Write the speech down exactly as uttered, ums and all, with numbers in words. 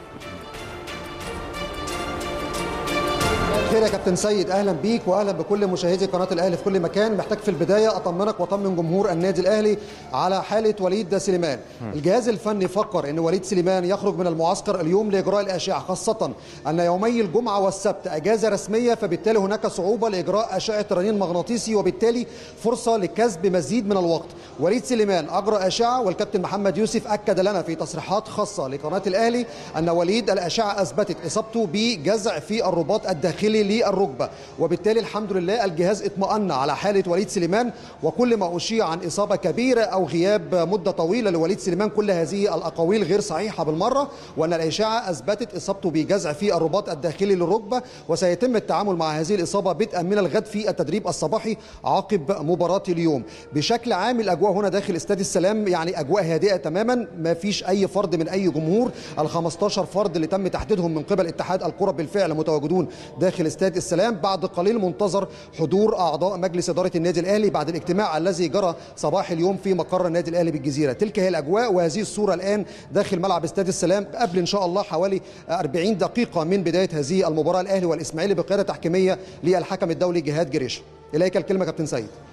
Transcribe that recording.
خير يا كابتن سيد، اهلا بيك واهلا بكل مشاهدي قناه الاهلي في كل مكان. محتاج في البدايه اطمنك واطمن جمهور النادي الاهلي على حاله وليد سليمان. الجهاز الفني فكر ان وليد سليمان يخرج من المعسكر اليوم لاجراء الاشعه، خاصه ان يومي الجمعه والسبت اجازه رسميه، فبالتالي هناك صعوبه لاجراء اشعه رنين مغناطيسي وبالتالي فرصه لكسب مزيد من الوقت. وليد سليمان اجرى اشعه، والكابتن محمد يوسف اكد لنا في تصريحات خاصه لقناه الاهلي ان وليد الاشعه اثبتت اصابته بجزع في الرباط الداخلي للركبه، وبالتالي الحمد لله الجهاز اطمأن على حاله وليد سليمان. وكل ما اشيع عن اصابه كبيره او غياب مده طويله لوليد سليمان، كل هذه الاقاويل غير صحيحه بالمره، وان الاشعه اثبتت اصابته بجزع في الرباط الداخلي للركبه، وسيتم التعامل مع هذه الاصابه بدءا من الغد في التدريب الصباحي عقب مباراه اليوم. بشكل عام الاجواء هنا داخل استاد السلام يعني اجواء هادئه تماما، ما فيش اي فرد من اي جمهور. ال خمستاشر فرد اللي تم تحديدهم من قبل اتحاد الكره بالفعل متواجدون داخل استاد السلام. بعد قليل منتظر حضور اعضاء مجلس اداره النادي الاهلي بعد الاجتماع الذي جرى صباح اليوم في مقر النادي الاهلي بالجزيره. تلك هي الاجواء وهذه الصوره الان داخل ملعب استاد السلام قبل ان شاء الله حوالي أربعين دقيقه من بدايه هذه المباراه، الاهلي والاسماعيلي بقياده تحكيميه للحكم الدولي جهاد جريشه. اليك الكلمه كابتن سيد.